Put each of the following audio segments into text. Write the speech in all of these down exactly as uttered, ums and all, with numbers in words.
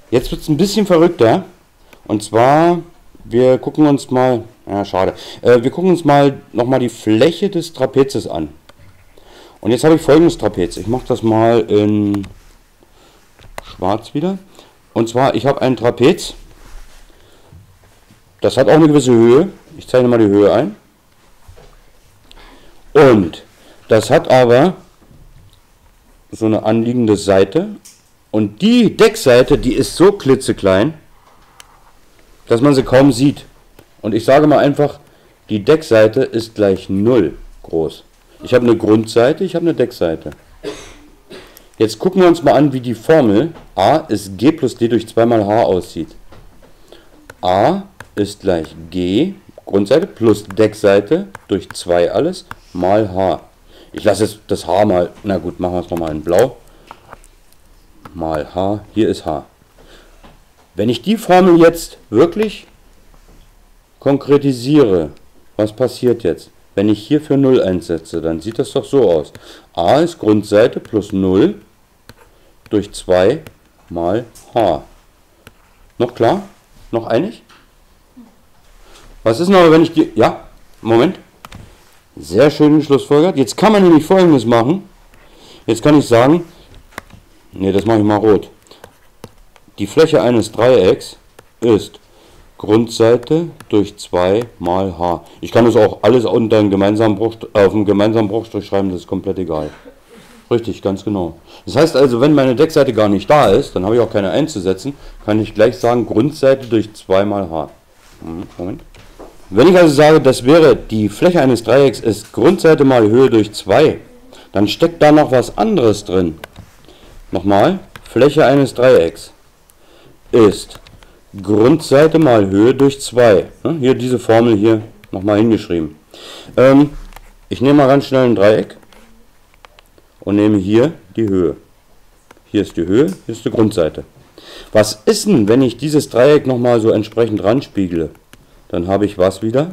Jetzt wird es ein bisschen verrückter. Und zwar, wir gucken uns mal, ja schade, äh, wir gucken uns mal nochmal die Fläche des Trapezes an. Und jetzt habe ich folgendes Trapez. Ich mache das mal in schwarz wieder. Und zwar, ich habe ein Trapez. Das hat auch eine gewisse Höhe. Ich zeichne mal die Höhe ein. Und das hat aber so eine anliegende Seite. Und die Deckseite, die ist so klitzeklein, dass man sie kaum sieht. Und ich sage mal einfach, die Deckseite ist gleich null groß. Ich habe eine Grundseite, ich habe eine Deckseite. Jetzt gucken wir uns mal an, wie die Formel A ist G plus D durch zwei mal H aussieht. A ist gleich G, Grundseite plus Deckseite durch zwei alles mal H. Ich lasse jetzt das H mal, na gut, machen wir es nochmal in blau. Mal H, hier ist H. Wenn ich die Formel jetzt wirklich konkretisiere, was passiert jetzt? Wenn ich hier für null einsetze, dann sieht das doch so aus. A ist Grundseite plus null durch zwei mal H. Noch klar? Noch einig? Was ist denn aber, wenn ich die... Ja, Moment. Sehr schön geschlussfolgert. Jetzt kann man nämlich Folgendes machen. Jetzt kann ich sagen... Ne, das mache ich mal rot. Die Fläche eines Dreiecks ist Grundseite durch zwei mal H. Ich kann das auch alles unter einen gemeinsamen Bruch, auf einen gemeinsamen Bruchstrich schreiben, das ist komplett egal. Richtig, ganz genau. Das heißt also, wenn meine Deckseite gar nicht da ist, dann habe ich auch keine einzusetzen, kann ich gleich sagen Grundseite durch zwei mal H. Moment. Wenn ich also sage, das wäre die Fläche eines Dreiecks ist Grundseite mal Höhe durch zwei, dann steckt da noch was anderes drin. Nochmal, Fläche eines Dreiecks ist Grundseite mal Höhe durch zwei. Hier diese Formel hier nochmal hingeschrieben. Ähm, ich nehme mal ganz schnell ein Dreieck und nehme hier die Höhe. Hier ist die Höhe, hier ist die Grundseite. Was ist denn, wenn ich dieses Dreieck nochmal so entsprechend ranspiegle? Dann habe ich was wieder?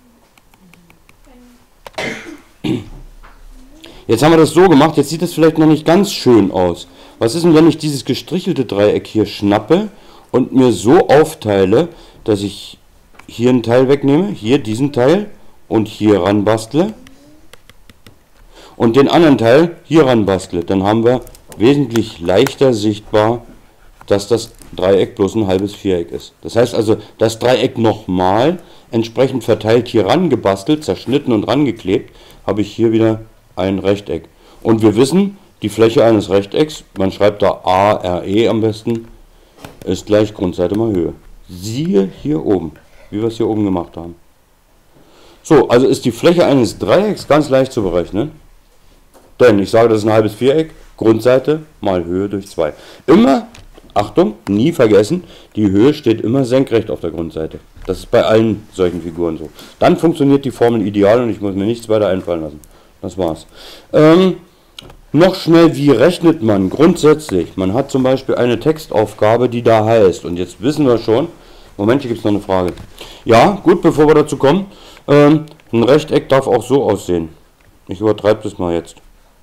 Jetzt haben wir das so gemacht, jetzt sieht das vielleicht noch nicht ganz schön aus. Was ist denn, wenn ich dieses gestrichelte Dreieck hier schnappe und mir so aufteile, dass ich hier einen Teil wegnehme, hier diesen Teil und hier ran bastle und den anderen Teil hier ran bastle? Dann haben wir wesentlich leichter sichtbar, dass das Dreieck bloß ein halbes Viereck ist. Das heißt also, das Dreieck nochmal entsprechend verteilt hier ran gebastelt, zerschnitten und rangeklebt, habe ich hier wieder ein Rechteck. Und wir wissen, die Fläche eines Rechtecks, man schreibt da A R E am besten, ist gleich Grundseite mal Höhe. Siehe hier oben, wie wir es hier oben gemacht haben. So, also ist die Fläche eines Dreiecks ganz leicht zu berechnen. Denn ich sage, das ist ein halbes Viereck, Grundseite mal Höhe durch zwei. Immer, Achtung, nie vergessen, die Höhe steht immer senkrecht auf der Grundseite. Das ist bei allen solchen Figuren so. Dann funktioniert die Formel ideal und ich muss mir nichts weiter einfallen lassen. Das war's. Ähm, noch schnell, wie rechnet man grundsätzlich? Man hat zum Beispiel eine Textaufgabe, die da heißt, und jetzt wissen wir schon, Moment, hier gibt es noch eine Frage. Ja, gut, bevor wir dazu kommen, ähm, ein Rechteck darf auch so aussehen. Ich übertreibe das mal jetzt.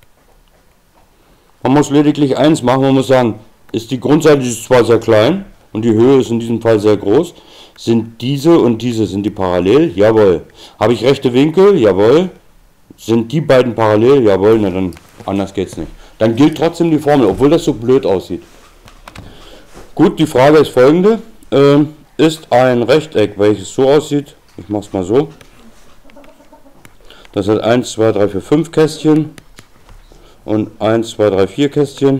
Man muss lediglich eins machen, man muss sagen, ist die Grundseite ist zwar sehr klein und die Höhe ist in diesem Fall sehr groß, sind diese und diese, sind die parallel? Jawohl. Habe ich rechte Winkel? Jawohl. Sind die beiden parallel? Jawohl, na dann anders geht's nicht. Dann gilt trotzdem die Formel, obwohl das so blöd aussieht. Gut, die Frage ist folgende. Ähm, ist ein Rechteck, welches so aussieht, ich mache es mal so, das hat eins, zwei, drei, vier, fünf Kästchen und eins, zwei, drei, vier Kästchen.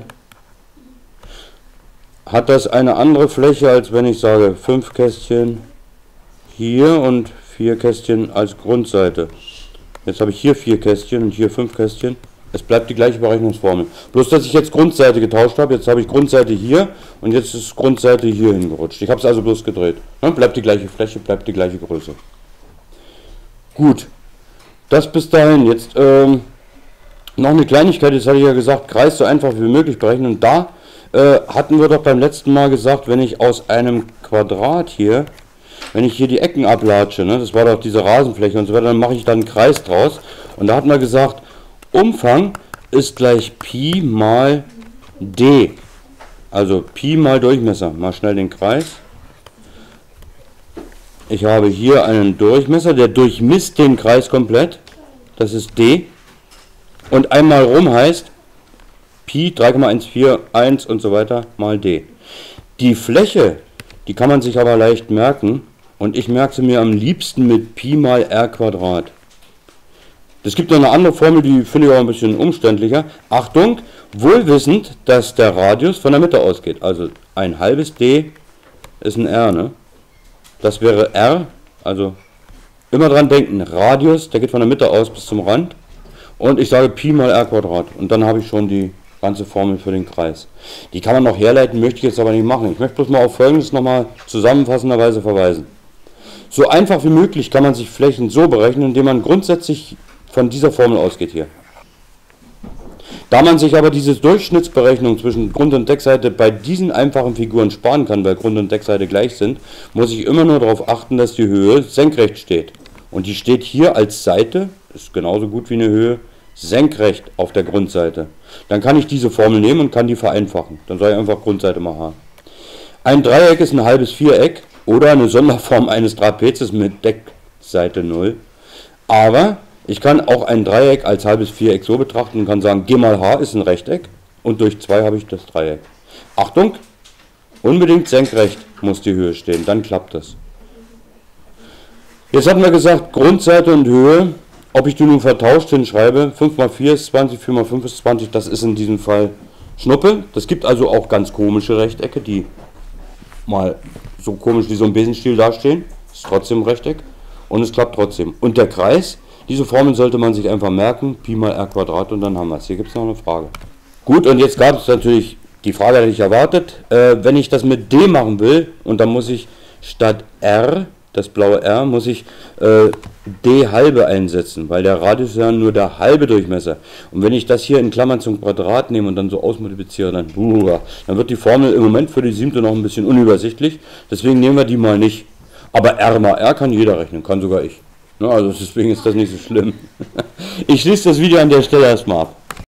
Hat das eine andere Fläche, als wenn ich sage fünf Kästchen hier und vier Kästchen als Grundseite? Jetzt habe ich hier vier Kästchen und hier fünf Kästchen. Es bleibt die gleiche Berechnungsformel. Bloß, dass ich jetzt Grundseite getauscht habe. Jetzt habe ich Grundseite hier und jetzt ist Grundseite hier hingerutscht. Ich habe es also bloß gedreht. Ja, bleibt die gleiche Fläche, bleibt die gleiche Größe. Gut, das bis dahin. Jetzt ähm, noch eine Kleinigkeit. Jetzt hatte ich ja gesagt, Kreis so einfach wie möglich berechnen. Und da äh, hatten wir doch beim letzten Mal gesagt, wenn ich aus einem Quadrat hier, wenn ich hier die Ecken ablatsche, ne, das war doch diese Rasenfläche und so weiter, dann mache ich dann einen Kreis draus. Und da hatten wir gesagt, Umfang ist gleich Pi mal D. Also Pi mal Durchmesser. Mal schnell den Kreis. Ich habe hier einen Durchmesser, der durchmisst den Kreis komplett. Das ist D. Und einmal rum heißt Pi drei Komma eins vier eins und so weiter mal D. Die Fläche, die kann man sich aber leicht merken. Und ich merke sie mir am liebsten mit Pi mal R Quadrat. Es gibt noch eine andere Formel, die finde ich auch ein bisschen umständlicher. Achtung, wohlwissend, dass der Radius von der Mitte ausgeht. Also ein halbes D ist ein R, ne? Das wäre R, also immer dran denken, Radius, der geht von der Mitte aus bis zum Rand. Und ich sage Pi mal R Quadrat. Und dann habe ich schon die ganze Formel für den Kreis. Die kann man noch herleiten, möchte ich jetzt aber nicht machen. Ich möchte bloß mal auf Folgendes nochmal zusammenfassenderweise verweisen. So einfach wie möglich kann man sich Flächen so berechnen, indem man grundsätzlich von dieser Formel ausgeht hier. Da man sich aber diese Durchschnittsberechnung zwischen Grund- und Deckseite bei diesen einfachen Figuren sparen kann, weil Grund- und Deckseite gleich sind, muss ich immer nur darauf achten, dass die Höhe senkrecht steht. Und die steht hier als Seite, ist genauso gut wie eine Höhe, senkrecht auf der Grundseite. Dann kann ich diese Formel nehmen und kann die vereinfachen. Dann sage ich einfach Grundseite mal H. Ein Dreieck ist ein halbes Viereck oder eine Sonderform eines Trapezes mit Deckseite null. Aber ich kann auch ein Dreieck als halbes Viereck so betrachten und kann sagen, G mal H ist ein Rechteck und durch zwei habe ich das Dreieck. Achtung, unbedingt senkrecht muss die Höhe stehen, dann klappt das. Jetzt hatten wir gesagt, Grundseite und Höhe, ob ich die nun vertauscht hinschreibe, fünf mal vier ist zwanzig, vier mal fünf ist zwanzig, das ist in diesem Fall Schnuppe. Das gibt also auch ganz komische Rechtecke, die mal so komisch wie so ein Besenstiel dastehen, ist trotzdem ein Rechteck und es klappt trotzdem. Und der Kreis, diese Formel sollte man sich einfach merken, Pi mal R Quadrat und dann haben wir es. Hier gibt es noch eine Frage. Gut, und jetzt gab es natürlich, die Frage hätte ich erwartet, äh, wenn ich das mit D machen will, und dann muss ich statt R, das blaue R, muss ich äh, D halbe einsetzen, weil der Radius ist ja nur der halbe Durchmesser. Und wenn ich das hier in Klammern zum Quadrat nehme und dann so ausmultipliziere, dann, uh, dann wird die Formel im Moment für die siebte noch ein bisschen unübersichtlich. Deswegen nehmen wir die mal nicht. Aber R mal R kann jeder rechnen, kann sogar ich. Also deswegen ist das nicht so schlimm. Ich schließe das Video an der Stelle erstmal ab.